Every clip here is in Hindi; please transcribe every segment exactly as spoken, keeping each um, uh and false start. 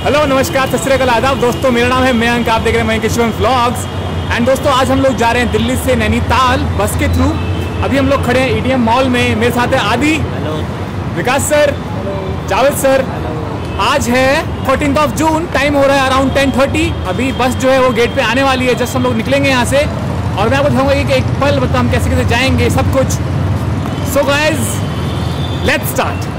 हेलो नमस्कार सत श्री अकाल आदाब दोस्तों, मेरा नाम है मयंक, आप देख रहे हैं mayankkeshufilms। एंड दोस्तों आज हम लोग जा रहे हैं दिल्ली से नैनीताल बस के थ्रू। अभी हम लोग खड़े हैं ईडीएम मॉल में। मेरे साथ है आदि, विकास सर, जावेद सर। आज है फोर्टीन्थ ऑफ जून, टाइम हो रहा है अराउंड टेन थर्टी। अभी बस जो है वो गेट पे आने वाली है, जस्ट हम लोग निकलेंगे यहाँ से और मैं आपको दिखाऊंगा कि एक पल मतलब हम कैसे कैसे जाएंगे सब कुछ। So guys let's start.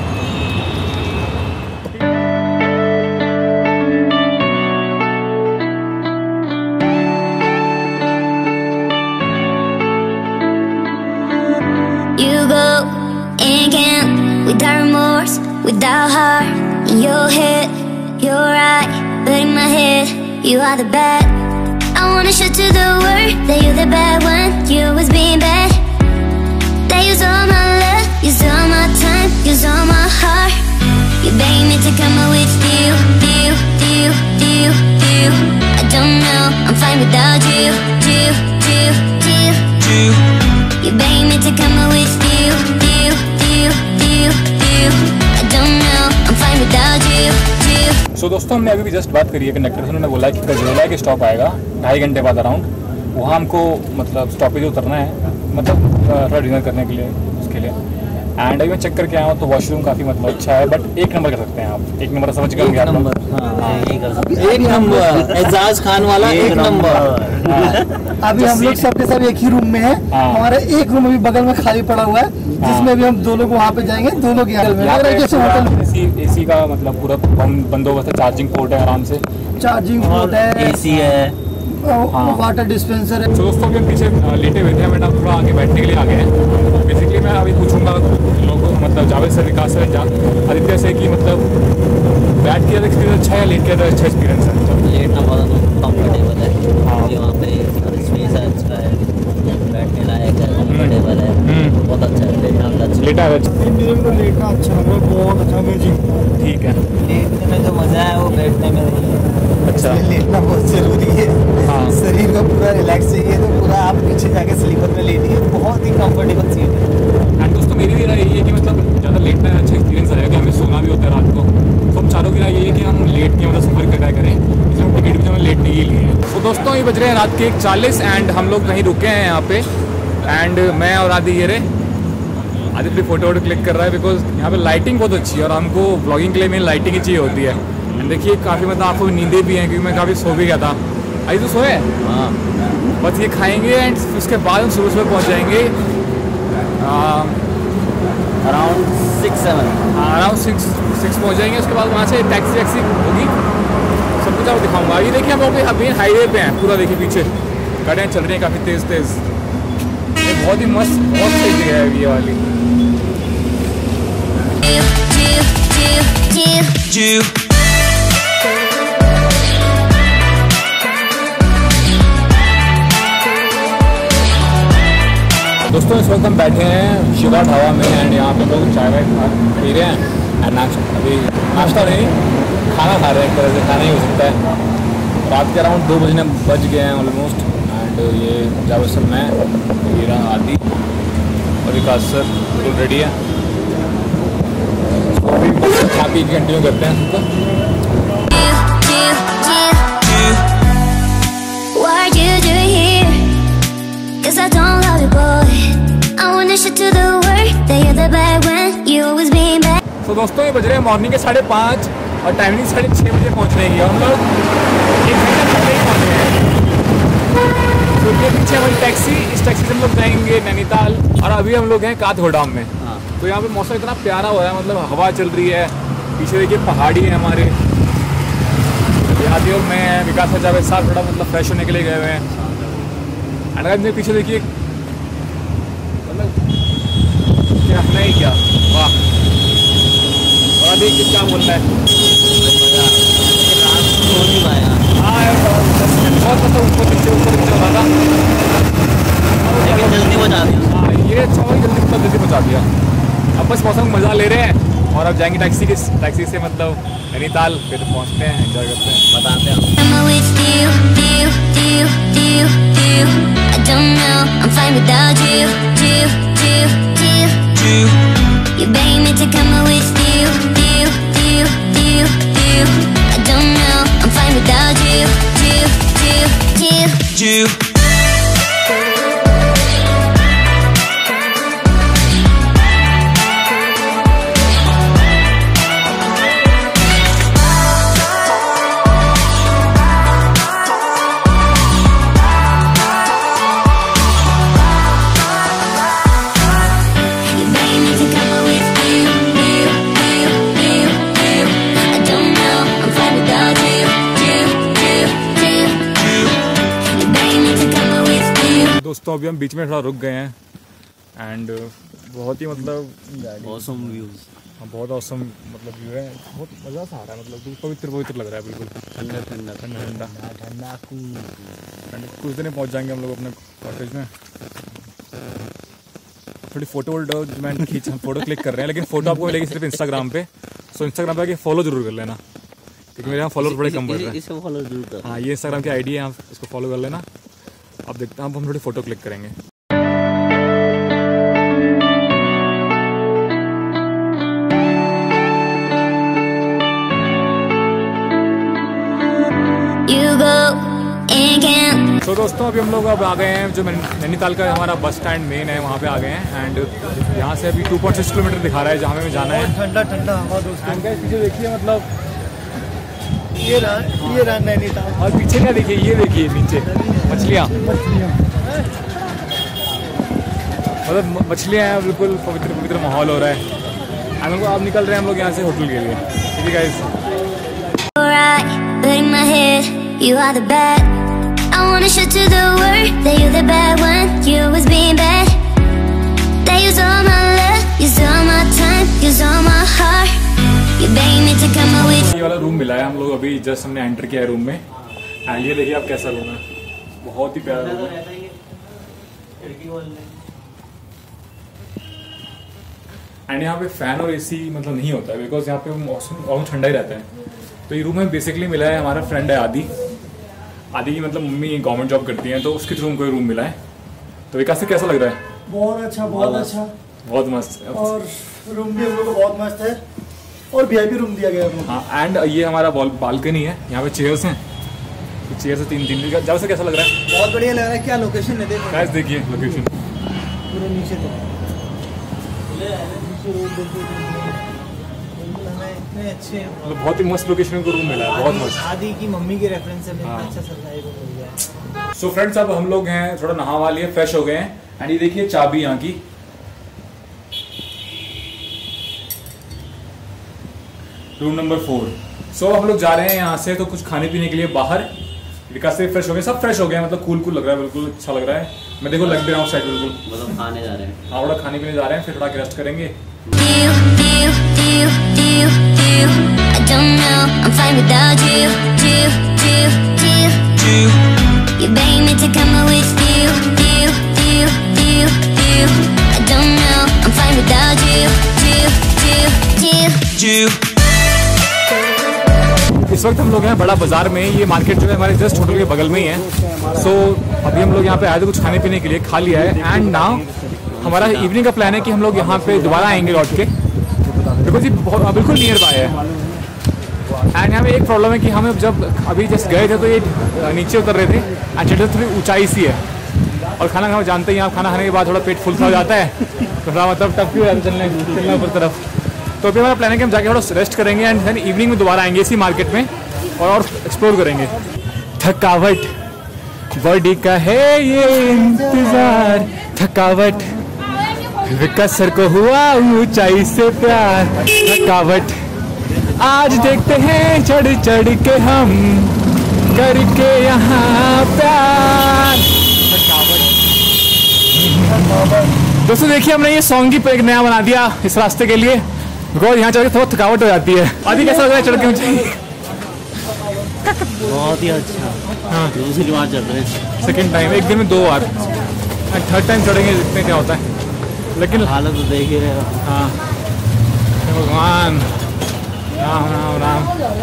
You go and can without remorse, without heart. In your head, you're right, but in my head, you are the bad. I wanna show to the world that you're the bad one. You always being bad. That use all my love, use all my time, use all my heart. You beg me to come out with you, you, you, you, you. I don't know, I'm fine without you, you, you, you, you. You beg me to come out with you, you, you, you, you. I don't know, I'm fine without you, you. So so, दोस्तों हमने अभी भी जस्ट बात करी है, कंडक्टर से उन्होंने बोला कि गजरेला के स्टॉप आएगा ढाई घंटे बाद अराउंड। वहाँ हमको मतलब स्टॉपेज उतरना है, मतलब थोड़ा डिनर करने के लिए, उसके लिए। एंड अभी मैं चेक करके आया हूँ तो वॉशरूम काफ़ी मतलब अच्छा है, बट एक नंबर कर सकते हैं आप। एक नंबर समझ गए? एक नंबर, एक नंबर एजाज खान वाला एक नंबर। अभी हम लोग सबके सब एक ही रूम में हैं। हमारा एक रूम अभी बगल में खाली पड़ा हुआ है, जिसमें भी हम दो लोग वहाँ पे जाएंगे। दो लोग यहाँ में एसी एसी का मतलब पूरा बंदोबस्त है, चार्जिंग पोर्ट है, आराम से चार्जिंग पोर्ट है, एसी है, वाटर डिस्पेंसर है। तो दोस्तों अभी हम पीछे लेटे हुए थे, बट अब थोड़ा आगे बैठने के लिए आ गए हैं। बेसिकली मैं अभी पूछूंगा लोगों को, मतलब जावेद सर, विकास सर, आदित्य से कि मतलब बैठ के एक्सपीरियंस अच्छा है, लेट के अच्छा एक्सपीरियंस है? लेटना बहुत कंफर्टेबल है। हाँ, यहाँ पे स्पेस है, अच्छा है, बैठने लायक है, कंफर्टेबल है, बहुत अच्छा है। लेटना अच्छा, लेटा है लेटना अच्छा है, बहुत अच्छा म्यूजिक। ठीक है, लेटने में जो मजा है वो बैठने में नहीं है। अच्छा, लेटना बहुत जरूरी है। हाँ, शरीर को पूरा रिलैक्स चाहिए तो पूरा आप पीछे जाके स्लीपर में लेटिए, बहुत ही कंफर्टेबल सीट है। एंड दोस्तों मेरी भी राय यही है कि मतलब ज़्यादा लेटना अच्छा एक्सपीरियंस रहेगा, हमें सोना भी होता है रात को। तो हम चारों की राय यही है कि हम लेट के मतलब सफ़र कराया करें, इसलिए हम टिकट भी हमें लेट नहीं लिए हैं। तो दोस्तों ये बज रहे हैं रात के एक चालीस एंड हम लोग कहीं रुके हैं यहाँ पे। एंड मैं और आदि ये रहे, आदि अपनी फोटो वोटो क्लिक कर रहा है, बिकॉज यहाँ पे लाइटिंग बहुत अच्छी है और हमको ब्लॉगिंग के लिए मेन लाइटिंग ही चाहिए होती है। एंड देखिए काफ़ी मतलब आपको नींदें भी हैं, क्योंकि मैं काफ़ी सो भी गया था। अभी तो सोए? हाँ, बस ये खाएंगे एंड उसके बाद हम सुबह सुबह पहुँच जाएंगे अराउंड सिक्स सेवन हाँ अराउंड सिक्स सिक्स पहुँच जाएंगे। उसके बाद वहाँ से टैक्सी वैक्सी होगी, सब कुछ आपको दिखाऊंगा। अभी देखिए हम लोग अभी हाईवे पे हैं, पूरा देखिए पीछे गाड़ियाँ चल रही हैं काफ़ी तेज़ तेज़। ये बहुत ही मस्त, बहुत सही जगह है ये वाली। दोस्तों इस वक्त हम बैठे हैं शिवा ढाबा में एंड यहाँ पे लोग चाय वाय खा पी रहे हैं एंड नाश्ता, अभी नाश्ता नहीं खाना खा रहे हैं, एक तरह से खाना ही हो सकता है। रात के अराउंड दो बजने बज गए हैं ऑलमोस्ट। एंड ये जावेद सर, मैं, हीरा, आदि और विकास सर बिल्कुल रेडी है। तो अभी खा पी कंटिन्यू करते हैं सबको। I don't love you, boy. I wanna show to the world that you're the bad one. You always being bad. तो दोस्तों ये बज रहे हैं मॉर्निंग के साढ़े पाँच और टाइमिंग साढ़े छः बजे पहुँचने की। हम लोग एक घंटा पहले ही पहुँच गए हैं। तो ये पीछे हमारी टैक्सी, इस टैक्सी से हम लोग जाएंगे नैनीताल और अभी हम लोग हैं काठगोदाम में। तो यहाँ पे मौसम इतना प्यारा हो रहा है, मतलब हवा चल रही है, पीछे देखिए पहाड़ी है हमारे। आदि और मैं विकास है, जावेद साहब थोड़ा मतलब फ्रेश होने के लिए गए हुए हैं। एंड पीछे देखिए मतलब क्या नहीं क्या, वाह। और देखिए क्या बोल रहा है, हाँ यार बहुत मतलब ऊपर नीचे ऊपर नीचे हो रहा था, जल्दी पहुँचा दिया। हाँ ये अच्छा हुआ, जल्दी मतलब जल्दी पहुँचा दिया। अब बस मौसम मज़ा ले रहे हैं और अब जाएंगे टैक्सी के टैक्सी से मतलब नैनीताल, फिर पहुँचते हैं, एंजॉय करते हैं, बताते हैं। I don't know, I'm fine without you, you, you, you, you. You beg me to come out with you, you, you, you, you. I without you, you, you, you, you. दोस्तों अभी हम बीच में थोड़ा रुक गए हैं एंड बहुत ही मतलब ऑसम व्यूज, बहुत ऑसम मतलब व्यू है, बहुत मज़ा सा आ रहा है, मतलब पवित्र पवित्र लग रहा है, बिल्कुल ठंडा ठंडा ठंडा ठंडा ठंडा एंड कुछ दिन पहुंच जाएंगे हम लोग अपने कॉटेज में। थोड़ी फोटो वोटो मैं खींच हम फोटो क्लिक कर रहे हैं, लेकिन फोटो आपको मिलेगी सिर्फ इंस्टाग्राम पे, सो इंस्टाग्राम पे आके फॉलो जरूर कर लेना क्योंकि मेरे यहाँ फॉलोअर बड़े कम बढ़ रहे हैं। इसे फॉलो जरूर कर। हाँ ये इंस्टाग्राम की आईडी है, आप इसको फॉलो कर लेना। अब देखते हैं, अब हम थोड़ी फोटो क्लिक करेंगे। तो दोस्तों अभी हम लोग अब आ गए हैं जो नैनीताल का हमारा बस स्टैंड मेन है, वहाँ पे आ गए हैं एंड यहाँ से अभी टू पॉइंट सिक्स किलोमीटर दिखा रहा है जहाँ हमें जाना है। ठंडा ठंडा हवा दोस्तों, पीछे देखिए मतलब ये रहा ये रहा नैनीताल, और पीछे क्या देखिए, ये देखिए नीचे मछलियाँ मतलब मछलियाँ हैं, बिल्कुल पवित्र पवित्र माहौल हो रहा है। हम लोग अब निकल रहे हैं हम लोग यहाँ से होटल के लिए, ठीक है guys. You are the bad. I wanna show to the world that you're the bad one. You was being bad. That use all my love, use all my time, use all my heart. You begging me to come away. ये वाला रूम मिला है हम लोग अभी जस्ट हमने एंटर किया है रूम में एंड ये देखिए आप कैसा रूम है, बहुत ही प्यारा रूम है। एंड यहाँ पे फैन और एसी मतलब नहीं होता है बिकॉज यहाँ पे मौसम बहुत ठंडा ही रहता है। तो ये रूम में बेसिकली मिला है, हमारा फ्रेंड है आदि आदि की मतलब मम्मी गवर्नमेंट जॉब करती हैं तो उसके थ्रू उनको रूम मिला है। तो विकास से कैसा लग रहा है? बहुत अच्छा बहुत अच्छा बहुत मस्त, और रूम भी हम लोग को बहुत मस्त है और वीआईपी रूम दिया गया है। हाँ एंड ये हमारा बालकनी है, यहाँ पे चेयर्स हैं, तो चेयर से तीन तीन जब से कैसा लग रहा है? बहुत बढ़िया लग रहा है। क्या लोकेशन है देखो, गाइस देखिए लोकेशन पूरे नीचे तक इतने अच्छे मतलब बहुत ही मस्त लोकेशन को रूम मिला है, बहुत मस्त। आदि की मम्मी के रेफरेंस से हाँ। अच्छा सरकारी रूम मिल गया। सो फ्रेंड्स अब हम लोग हैं थोड़ा नहा वा लिए, फ्रेश हो गए हैं एंड ये देखिए चाबी यहाँ की, रूम नंबर फोर। सो हम लोग जा रहे हैं यहाँ से तो कुछ खाने पीने के लिए बाहर। विकास से फ्रेश हो गए, सब फ्रेश हो गए, मतलब कूल कूल लग रहा है, बिल्कुल अच्छा लग रहा है। मैं देखो लग भी रहा हूँ साइड, बिल्कुल मतलब खाने जा रहे हैं। हाँ थोड़ा खाने पीने जा रहे हैं, फिर थोड़ा रेस्ट करेंगे। You, you, you, you, you. I don't know, I'm fine without you, you, you, you, you. You begging me to come with you, you, you, you, you. I don't know, I'm fine without you, you, you, you, you. इस वक्त हम लोग हैं बड़ा बाजार में, ये मार्केट जो है हमारे जस्ट होटल के बगल में ही है। सो so, अभी हम लोग यहाँ पे आए थे कुछ खाने पीने के लिए, खा लिया है एंड नाउ हमारा इवनिंग का प्लान है कि हम लोग यहाँ पे दोबारा आएंगे लौट के, बिकॉज ये बिल्कुल नियर बाय है। एंड यहाँ पे एक प्रॉब्लम है कि हम जब अभी जस्ट गए थे तो ये नीचे उतर रहे थे एंड चढ़ते थोड़ी ऊंचाई सी है और खाना खाना जानते ही आप, खाना खाने के बाद थोड़ा पेट फुल सा हो जाता है तो थोड़ा मतलब टफ भी हो जाता है चलने चलना ऊपर तरफ। तो अभी हमारा प्लान है कि हम जाके थोड़ा रेस्ट करेंगे एंड देन इवनिंग में दोबारा आएंगे इसी मार्केट में और और एक्सप्लोर करेंगे। थकावट बॉडी का है ये इंतजार, थकावट विकास सर को हुआ ऊंचाई से प्यार, थकावट आज देखते हैं चढ़ चढ़ के हम करके यहाँ प्यार, थकावट। दोस्तों देखिए हमने ये सॉन्ग ही एक नया बना दिया इस रास्ते के लिए, बिकॉज यहाँ चढ़ के थोड़ा थकावट हो जाती है। आदि कैसा लग रहा है चढ़ के ऊंचाई? बहुत ही अच्छा। हाँ दूसरी बार चढ़ रहे हैं, सेकेंड टाइम, एक दिन में दो बार, थर्ड टाइम चढ़ेंगे देखते क्या होता है। लेकिन हालत तो देख ही रहे हो। हाँ भगवान राम राम राम।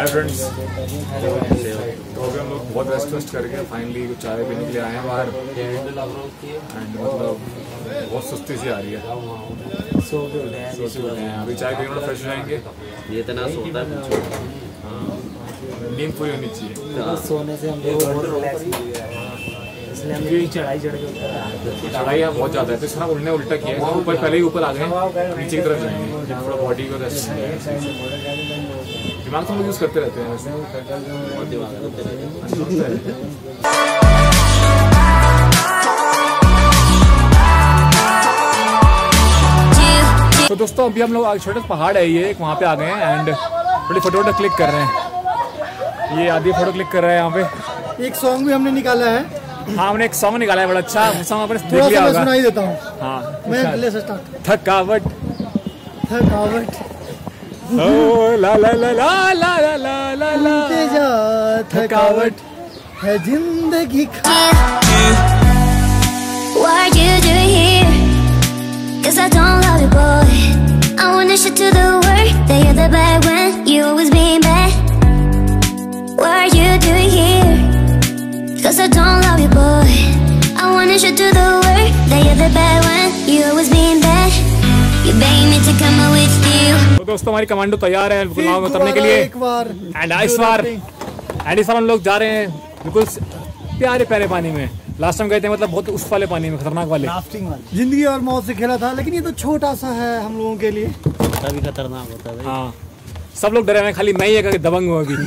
हाय फ्रेंड्स, तो अभी हम लोग बहुत रेस्ट वेस्ट करके फाइनली कुछ चाय पीने के लिए आए हैं बाहर एंड मतलब बहुत सुस्ती सी आ रही है। सो हैं अभी चाय पीने में फ्रेश हो जाएंगे। ये इतना सोता है, नींद पूरी होनी चाहिए। सोने से हम इसलिए चढ़ाई चढ़ के चढ़ाई यहाँ बहुत ज़्यादा है तो इसमें उड़ने उल्टा किया है। ऊपर पहले ही ऊपर आ गए, नीचे की तरफ जाएंगे, थोड़ा बॉडी को रेस्ट। दिमाग तो हम लोग यूज़ करते रहते हैं वैसे, बहुत दिमाग करते रहते हैं। तो दोस्तों अभी हम लोग छोटे पहाड़ है ये, वहाँ पे आ गए हैं एंड बड़ी फोटो वोटो क्लिक कर रहे हैं। ये आधी फोटो क्लिक कर रहे हैं यहाँ पे। एक सॉन्ग भी हमने निकाला है। हाँ, हमने एक सॉन्ग निकाला है बड़ा अच्छा सॉन्ग, आपने देख थोड़ा लिया सा मैं होगा। सुनाई देता हूँ। हाँ, मैं ले से स्टार्ट। थकावट थकावट ओ ला ला ला ला ला ला ला ला ला तेजा थकावट है जिंदगी का। What are you doing here? Cause I don't love you, boy. I wanna show to the world that you're the bad when you always being bad. What are you doing here? Cause I don't love you, boy. I wanna show to the world that you're the bad when you always being bad. You begging me to come out with you. तो दोस्तों हमारी कमांडो तैयार है बिल्कुल नाव में उतरने के लिए। एक बार एंड इस बार एंड इस बार हम लोग जा रहे हैं बिल्कुल प्यारे प्यारे पानी में। लास्ट टाइम गए थे मतलब बहुत उस वाले पानी में, खतरनाक वाले, राफ्टिंग वाले। जिंदगी और मौत से खेला था, लेकिन ये तो छोटा सा है हम लोगों के लिए। तभी खतरनाक होता है भाई। हाँ, सब लोग डरे हुए हैं, खाली मैं ही एक दबंग हूँ अभी।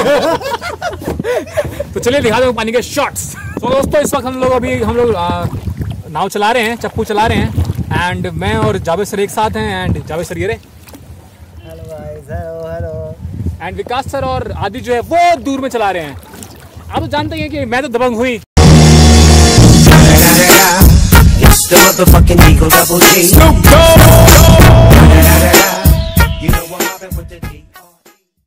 तो चलिए दिखा दो पानी के शॉट्स। तो दोस्तों इस वक्त हम लोग अभी हम लोग नाव चला रहे हैं, चप्पू चला रहे हैं एंड मैं और जावेद सर एक साथ हैं एंड जावेद सर ये रहे, hello guys, hello hello. And Vikas sir और आदि जो है वो दूर में चला रहे हैं। आप तो जानते हैं कि मैं तो दबंग हुई। It's the motherfucking Eagle Double G. Snoop Dogg.